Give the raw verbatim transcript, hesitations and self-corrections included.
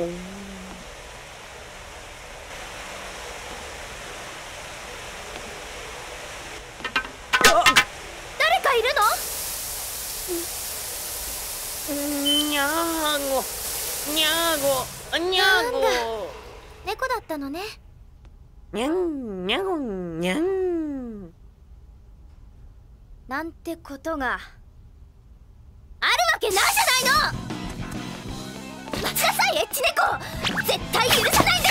誰かいるの？ にゃーご、にゃーご、にゃーご。 猫だったのね。 にゃんにゃごんにゃん。 なんてことがあるわけないじゃないの。待ちなさいエッチ猫、絶対許さないんだ